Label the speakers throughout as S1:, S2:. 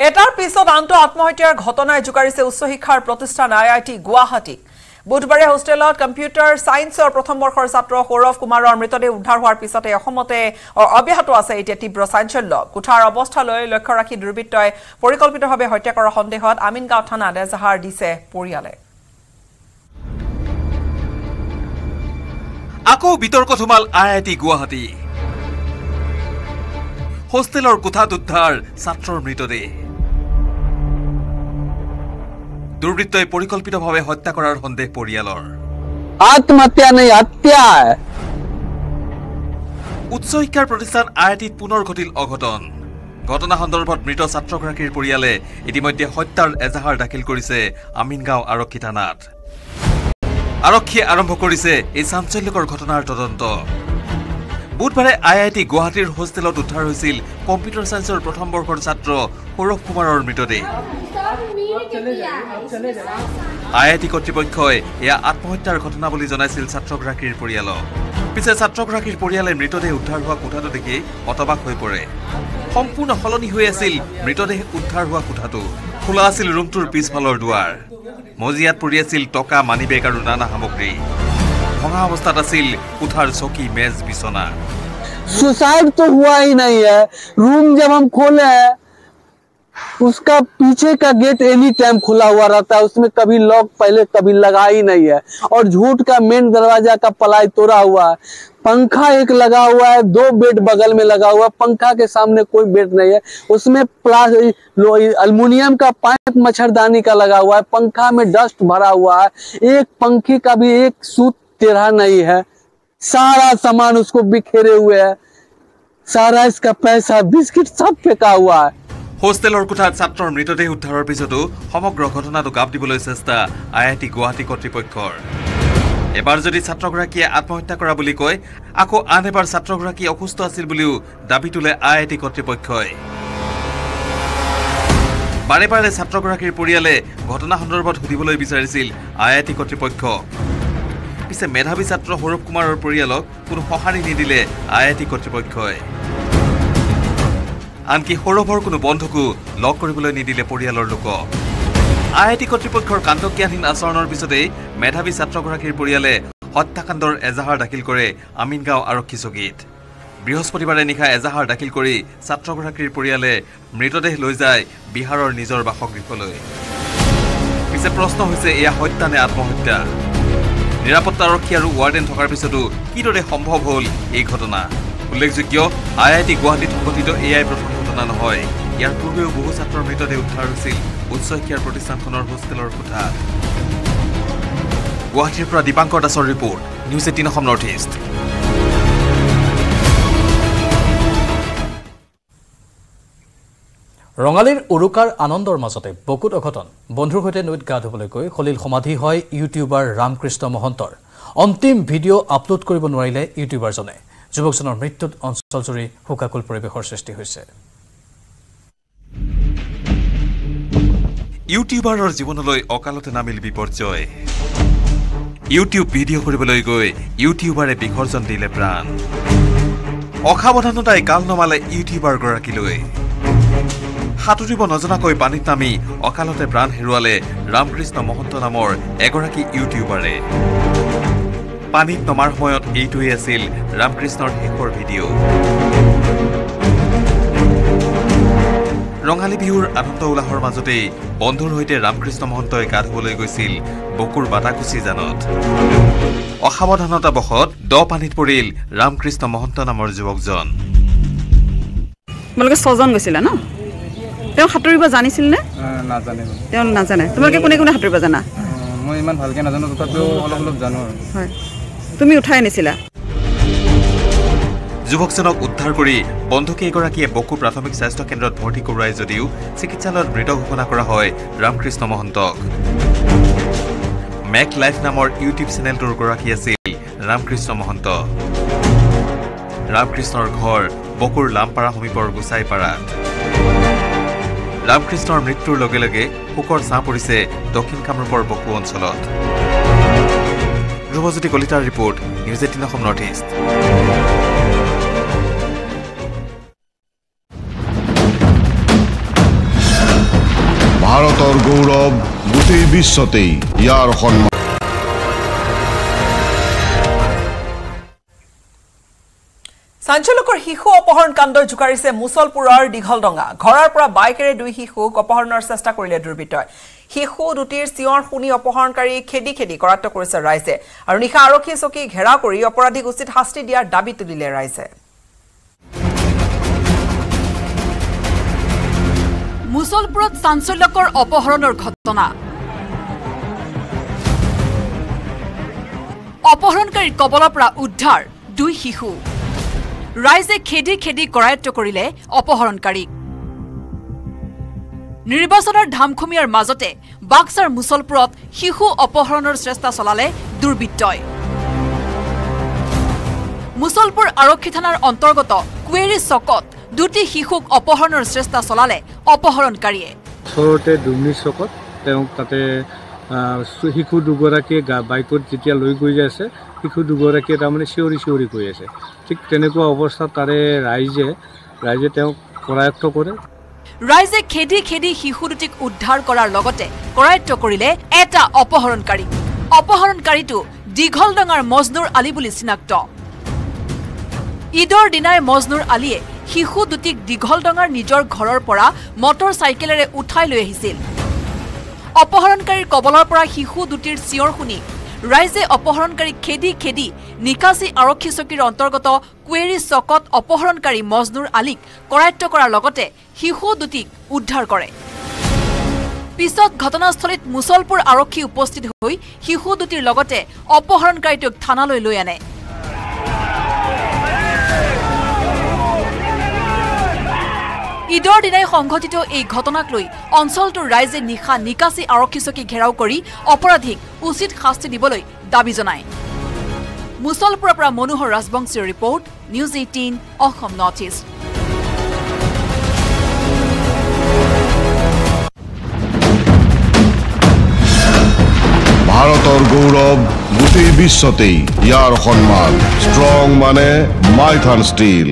S1: এটাৰ পিছত আনটো আত্মহত্যাৰ ঘটনাই জুকাৰিছে উচ্চ শিক্ষাৰ প্ৰতিষ্ঠান IIT গুৱাহাটী বুধবাৰে হোষ্টেলত কম্পিউটাৰ সায়েন্সৰ প্ৰথম বৰ্ষৰ ছাত্ৰ সৌৰভ কুমাৰৰ মৃতদেহ উদ্ধাৰ হোৱাৰ পিছতে অসমতে অব্যাহত আছে এতিয়া তীব্ৰ চাঞ্চল্য কুঠাৰ অৱস্থালৈ লক্ষ্য ৰাখি দুৰ্বৃত্তই পৰিকল্পিতভাৱে হত্যা কৰাৰ সন্দেহত আমিনগাঁও থানাত এজাহাৰ দিছে পৰিয়ালে
S2: আকৌ বিতৰ্ক থমাল IIT গুৱাহাটী হোষ্টেলৰ কোঠাত উদ্ধাৰ ছাত্ৰৰ মৃতদেহ দুৰ্বৃত্তই পৰিকল্পিতভাৱে হত্যা কৰাৰ সন্দেহ পৰিয়ালৰ
S3: আত্মহত্যা নাই হত্যা
S2: উচ্চ শিক্ষাৰ প্ৰতিষ্ঠান IITত পুনৰ ঘটিল অঘটন ঘটনা সন্দৰ্ভত মৃত ছাত্ৰগৰাকীৰ পৰিয়ালে ইতিমধ্যে হত্যাৰ এজাহাৰ দাখিল কৰিছে আমিনগাঁও আৰক্ষী থানাত আৰক্ষীয়ে আৰম্ভ কৰিছে এই চাঞ্চল্যকৰ ঘটনাৰ তদন্ত বুধবাৰে IIT গুৱাহাটীৰ হোষ্টেলত উদ্ধাৰ হৈছিল কম্পিউটাৰ সায়েন্সৰ প্ৰথম বৰ্ষৰ ছাত্ৰ সৌৰভ কুমাৰৰ মৃতদেহ IIT কৰ্তৃপক্ষই এয়া আত্মহত্যাৰ ঘটনা বুলি জনাইছিল ছাত্ৰগৰাকীৰ পৰিয়ালক পিছে ছাত্ৰগৰাকীৰ পৰিয়ালে মৃতদেহ উদ্ধাৰ হোৱা কোঠাটো দেখি হতবাক হৈ পৰে সম্পূৰ্ণ সলনি হৈ আছিল মৃতদেহ উদ্ধাৰ হোৱা কোঠাটো খোলা আছিল ৰুমটোৰ পিছফালৰ দুৱাৰ মজিয়াত পৰি আছিল টকা মানিবেগ আৰু নানা সামগ্ৰী भंगा अवस्था उठार चौकी मेज बिछोना
S3: सुसाइड तो हुआ ही नहीं है रूम जब हम खोले हैं उसका पीछे का गेट एनी टाइम खुला हुआ रहता है उसमें कभी लॉक पहले कभी लगा ही नहीं है और झूठ का मेन दरवाजा का पलाई तोड़ा हुआ है पंखा एक लगा हुआ है 2 बेड बगल में लगा हुआ पंखा के सामने कोई बेड नहीं है उसमें एल्युमिनियम का पाइप मच्छरदानी का लगा हुआ है पंखा में डस्ट भरा हुआ है एक पंखे का भी एक सूत टेढ़ा नहीं है सारा सामान उसको बिखेरे हुए है सारा इसका पैसा बिस्किट सब फेंका हुआ है
S2: হোষ্টেলৰ কোঠাত ছাত্ৰৰ মৃতদেহ উদ্ধাৰৰ পিছতো সমগ্ৰ ঘটনাটো গাপ দিবলৈ চেষ্টা IIT গুৱাহাটী কৰ্তৃপক্ষৰ এবাৰ যদি ছাত্ৰগৰাকীয়ে আত্মহত্যা কৰা বুলি কয় আকৌ আন এবাৰ ছাত্ৰগৰাকী অসুস্থ আছিল বুলিও দাবী তোলে IIT কৰ্তৃপক্ষই বাৰে বাৰে ছাত্ৰগৰাকীৰ পৰিয়ালে ঘটনা সন্দৰ্ভত সুধিবলৈ বিচাৰিছিল IIT কৰ্তৃপক্ষ পিছে মেধাৱী ছাত্ৰ সৌৰভ কুমাৰৰ পৰিয়ালক কোনো সঁহাৰি নিদিলে IIT কৰ্তৃপক্ষই আনকি সৌৰভৰ কোনো বন্ধুকো লগ কৰিবলৈ নিদিলে পৰিয়ালৰ লোক IIT কৰ্তৃপক্ষৰ কাণ্ডজ্ঞানহীন আচৰণৰ পিছতে মেধাৱী ছাত্ৰগৰাকীৰ পৰিয়ালে হত্যাকাণ্ডৰ এজাহাৰ দাখিল কৰে আমিনগাঁও আৰক্ষী চকীত বৃহস্পতিবাৰে নিশা এজাহাৰ দাখিল কৰি ছাত্ৰগৰাকীৰ পৰিয়ালে মৃতদেহ লৈ যায় বিহাৰৰ নিজৰ বাসগৃহলৈ পিছে প্ৰশ্ন হৈছে এয়া হত্যা নে আত্মহত্যা নিৰাপত্তা আৰক্ষী আৰু ৱাৰ্ডেন থকাৰ পিছতো কিদৰে সম্ভৱ হ'ল এই ঘটনা উল্লেখযোগ্য IIT গুৱাহাটীত সংঘটিত এয়াই প্ৰথম ঘটনা নহয় ইয়াৰ পূৰ্বেও বহু ছাত্ৰৰ মৃতদেহ উদ্ধাৰ হৈছিল উচ্চ শিক্ষাৰ প্ৰতিষ্ঠানখনৰ হোষ্টেলৰ কোঠাত গুৱাহাটীৰ পৰা দীপাংকৰ দাসৰ report news 18 Assam north east
S4: ৰঙালীৰ উৰুকাৰ আনন্দৰ মাজতে বকুত অঘটন বন্ধুৰ সৈতে নৈত গা ধুবলৈ গৈ খলিল সমাধি হয় ইউটিউবাৰ ৰামকৃষ্ণ মহন্তৰ অন্তিম ভিডিঅ' আপলোড কৰিব নোৱাৰিলে ইউটিউবাৰজনে যুৱকজনৰ মৃত্যুত অঞ্চলজুৰি হুকাকুল পৰিৱেশৰ সৃষ্টি হৈছে
S2: ইউটিউবাৰৰ জীৱনলৈ অকালতে নামিল বিপৰ্যয় ইউটিউব ভিডিঅ' কৰিবলৈ গৈ ইউটিউবাৰে বিসৰ্জন দিলে প্ৰাণ অসাৱধানতাই কাল নমালে ইউটিউবাৰ গৰাকীলৈ সাঁতুৰিব নজনাকৈ পানীত নামি অকালতে প্ৰাণ হেৰুৱালে ৰামকৃষ্ণ মহন্ত নামৰ এগৰাকী ইউটিউবাৰে পানীত নমাৰ সময়ত এইটোৱেই আছিল ৰামকৃষ্ণৰ শেষৰ ভিডিঅ' ৰঙালী বিহুৰ আনন্দ উল্লাহৰ মাজতেই বন্ধুৰ সৈতে ৰামকৃষ্ণ মহন্তই গা ধুবলৈ গৈছিল বকুৰ বাটাকুচি জানত অসাৱধানতাবশত দ পানীত পৰিল ৰামকৃষ্ণ মহন্ত নামৰ যুৱকজন
S5: তোমালোকে 6জন গৈছিলা ন তেওঁ সাঁতুৰিব জানিছিল নে
S6: নাজানে
S5: তেওঁ নাজানে তোমালোকে কোনে কোনে সাঁতুৰিব জানা
S6: মই ইমান ভালকে নাজানো তথাপিও অলপ অলপ জানো
S5: হয় তুমি উঠাই নিছিলা
S2: যুৱকজনক উদ্ধাৰ কৰি বন্ধুকেইগৰাকীয়ে বকু প্ৰাথমিক স্বাস্থ্য কেন্দ্ৰত ভৰ্তি কৰোৱাই যদিও চিকিৎসালয়ত মৃত ঘোষণা কৰা হয় ৰামকৃষ্ণ মহন্তক মেক লাইফ নামৰ ইউটিউব চেনেলটোৰ গৰাকী আছিল ৰামকৃষ্ণ মহন্ত ৰামকৃষ্ণৰ ঘৰ বকুৰ লামপাৰা সমীপৰ গোচাইপাৰাত ৰামকৃষ্ণৰ মৃত্যুৰ লগে লগে শোকৰ ছাঁ পৰিছে দক্ষিণ কামৰূপৰ বকু অঞ্চলত ধ্ৰুৱজ্যোতি কলিতাৰ report news 18 Assam north east
S7: ভাৰতৰ গৌৰৱ গোটেই বিশ্বতেই ইয়াৰ সন্মান
S1: চাঞ্চল্যকৰ শিশু অপহৰণ কাণ্ডই জোকাৰিছে মুছলপুৰৰ দীঘলডঙা ঘৰৰ পৰা বাইকেৰে দুই শিশুক অপহৰণৰ চেষ্টা কৰিলে দুৰ্বৃত্তই শিশু দুটিৰ চিঞৰ শুনি অপহৰণকাৰী খেদি খেদি কৰায়ত্ব কৰিছে ৰাইজে আৰু নিশা আৰক্ষী চকী ঘেৰাও কৰি অপৰাধীক উচিত শাস্তি দিয়াৰ দাবী তুলিলে ৰাইজে
S5: মুছলপুৰত চাঞ্চল্যকৰ অপহৰণৰ ঘটনা অপহৰণকাৰীৰ কবলৰ পৰা উদ্ধাৰ দুই শিশু ৰাইজে খেদি খেদি কৰায়ত্ব কৰিলে অপহৰণকাৰীক নিৰ্বাচনৰ ধামখুমীয়াৰ মাজতে বাক্সাৰ মুছলপুৰত শিশু অপহৰণৰ চেষ্টা চলালে দুৰ্বৃত্তই মুছলপুৰ আৰক্ষী থানাৰ অন্তৰ্গত কুৱেৰী চকত দুটি শিশুক অপহৰণৰ চেষ্টা চলালে অপহৰণকাৰীয়ে
S8: ওচৰতে দুমনি চকত তেওঁক তাতে শিশু দুগৰাকীয়ে বাইকত যেতিয়া লৈ গৈ আছে শিশু দুগৰাকীয়ে তাৰমানে চিঞৰি চিঞৰি গৈ আছে ঠিক তেনেকুৱা অৱস্থাত তাৰে ৰাইজে তেওঁক কৰায়ত্ব কৰে
S5: ৰাইজে খেদি খেদি শিশু দুটিক উদ্ধাৰ কৰাৰ লগতে কৰায়ত্ব কৰিলে এটা অপহৰণকাৰীটো দীঘলডঙাৰ মজনুৰ আলী বুলি চিনাক্ত ঈদৰ দিনাই মজনুৰ আলীয়ে শিশু দুটিক দীঘলডঙাৰ নিজৰ ঘৰৰ পৰা মটৰ চাইকেলেৰে উঠাই লৈ আহিছিল অপহৰণকাৰীৰ কবলৰ পৰা শিশু দুটিৰ চিঞৰ শুনি ৰাইজে অপহৰণকাৰীক খেদি খেদি নিকাচি আৰক্ষী চকীৰ অন্তৰ্গত কুৱেৰী চকত অপহৰণকাৰী মজনুৰ আলীক কৰায়ত্ব কৰাৰ লগতে শিশু দুটিক উদ্ধাৰ কৰে পিছত ঘটনাস্থলীত মুছলপুৰ আৰক্ষী উপস্থিত হৈ শিশু দুটিৰ লগতে অপহৰণকাৰীটোক থানালৈ লৈ আনে ঈদৰ দিনাই সংঘটিত এই ঘটনাক লৈ অঞ্চলটোৰ ৰাইজে নিশা নিকাচি আৰক্ষী চকী ঘেৰাও কৰি অপৰাধীক উচিত শাস্তি দিবলৈ দাবী জনায় মুছলপুৰৰ পৰা মনোহৰ ৰাজবংশীৰ report news 18 Assam north east
S7: ভাৰতৰ গৌৰৱ গোটেই বিশ্বতেই ইয়াৰ সন্মান ষ্ট্ৰং মানে মাইথান ষ্টীল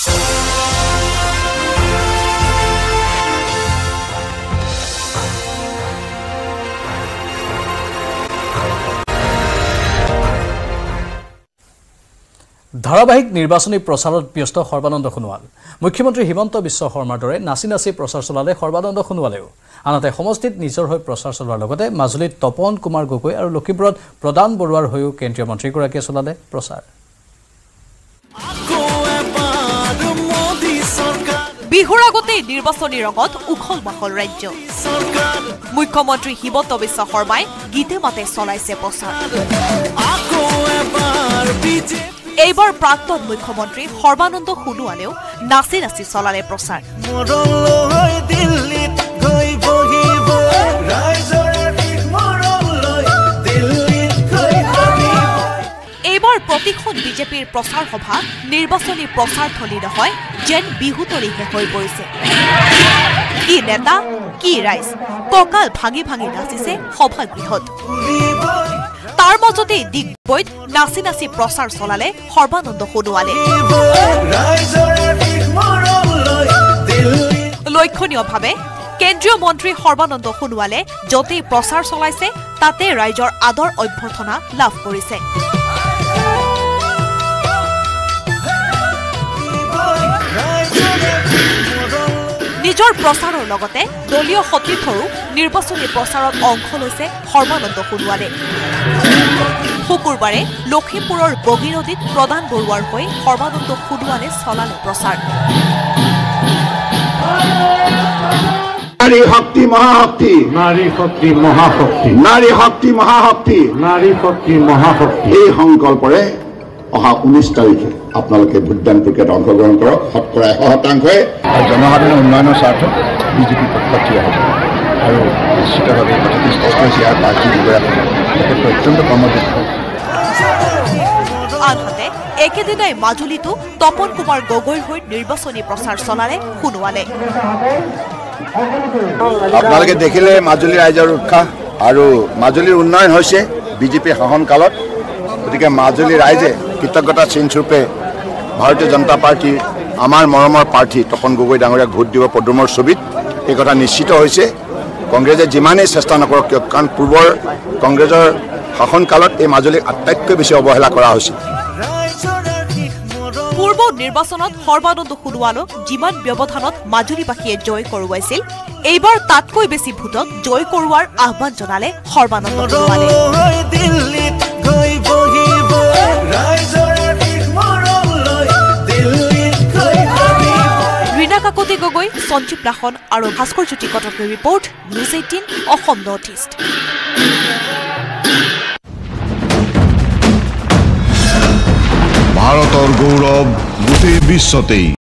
S4: ধাৰাবাহিক নিৰ্বাচনী প্ৰচাৰত ব্যস্ত সৰ্বানন্দ সোণোৱাল মুখ্যমন্ত্ৰী হিমন্ত বিশ্ব শৰ্মাৰ দৰে নাচি নাচি প্ৰচাৰ চলালে সৰ্বানন্দ সোণোৱালেও আনহাতে সমষ্টিত নিজৰ হৈ প্ৰচাৰ চলোৱাৰ লগতে মাজুলীত তপন কুমাৰ গগৈ আৰু লখিমপুৰত প্ৰদান বৰুৱাৰ হৈও কেন্দ্ৰীয় মন্ত্ৰীগৰাকীয়ে চলালে প্ৰচাৰ
S5: বিহুৰ আগতে নিৰ্বাচনী ৰঙত উখল মাখল ৰাজ্য মুখ্যমন্ত্ৰী হিমন্ত বিশ্ব শৰ্মাই গীতে মাতে চলাইছে প্ৰচাৰ এইবাৰ প্ৰাক্তন মুখ্যমন্ত্ৰী সৰ্বানন্দ সোণোৱালেও নাচি নাচি চলালে প্ৰচাৰ এইবাৰ প্ৰতিখন বিজেপিৰ প্ৰচাৰ সভা নিৰ্বাচনী প্ৰচাৰ থলী নহয় যেন বিহুতলীহে হৈ পৰিছে কি নেতা কি ৰাইজ কঁকাল ভাঙি ভাঙি নাচিছে সভাগৃহত তাৰ মাজতে দিগ্বৈত নাচি নাচি প্ৰচাৰ চলালে সৰ্বানন্দ সোণোৱালে লক্ষণীয়ভাৱে কেন্দ্ৰীয় মন্ত্ৰী সৰ্বানন্দ সোণোৱালে য'তেই প্ৰচাৰ চলাইছে তাতে ৰাইজৰ আদৰ অভ্যৰ্থনা লাভ কৰিছে নিজৰ প্ৰচাৰৰ লগতে দলীয় সতীৰ্থৰো নিৰ্বাচনী প্ৰচাৰত অংশ লৈছে সৰ্বানন্দ সোণোৱালে শুকুৰবাৰে লখিমপুৰৰ বগীনদীত প্ৰদান বৰুৱাৰ হৈ সৰ্বানন্দ সোণোৱালে চলালে প্ৰচাৰ
S9: নাৰী শক্তি মহাশক্তি নাৰী শক্তি মহাশক্তি নাৰী শক্তি মহাশক্তি নাৰী শক্তি মহাশক্তি এই সংকল্পৰে অহা 19 তাৰিখে আপোনালোকে ভোটদান প্ৰক্ৰিয়াত অংশগ্ৰহণ কৰক শতকৰা 100% জনসাধাৰণৰ উন্নয়নৰ স্বাৰ্থত বিজেপি পক্ষত থিয় হ'ব আৰু নিশ্চিতভাৱে কথাটো স্পষ্ট হৈছে ইয়াৰ প্ৰাৰ্থী দুগৰাকী অত্যন্ত কৰ্মদক্ষ
S5: আনহাতে একেদিনাই মাজুলীতো তপন কুমাৰ গগৈৰ হৈ নিৰ্বাচনী প্ৰচাৰ চলালে সোণোৱালে
S9: আপোনালোকে দেখিলে মাজুলী ৰাইজৰ উৎসাহ আৰু মাজুলীৰ উন্নয়ন হৈছে বিজেপিৰ শাসনকালত গতিকে মাজুলী ৰাইজে কৃতজ্ঞতা চিনস্বৰূপে ভাৰতীয় জনতা পাৰ্টীৰ আমাৰ মৰমৰ প্ৰাৰ্থী তপন গগৈ ডাঙৰীয়াক ভোট দিব পদুমৰ ছবিত এই কথা নিশ্চিত হৈছে কংগ্ৰেছে যিমানেই চেষ্টা নকৰক কিয় কাৰণ পূৰ্বৰ কংগ্ৰেছৰ শাসনকালত এই মাজুলীক আটাইতকৈ বেছি অৱহেলা কৰা হৈছিল
S5: পূৰ্ব নিৰ্বাচনত সৰ্বানন্দ সোণোৱালক যিমান ব্যৱধানত মাজুলীবাসীয়ে জয় কৰোৱাইছিল এইবাৰ তাতকৈ বেছি ভোটত জয় কৰোৱাৰ আহ্বান জনালে সৰ্বানন্দ সোণোৱালে ৰীনা কাকতি গগৈ সঞ্জীৱ লাহন আৰু ভাস্কৰ জ্যোতি কটকৰ report news 18 Assam north east
S7: ভাৰতৰ গৌৰৱ গোটেই বিশ্বতেই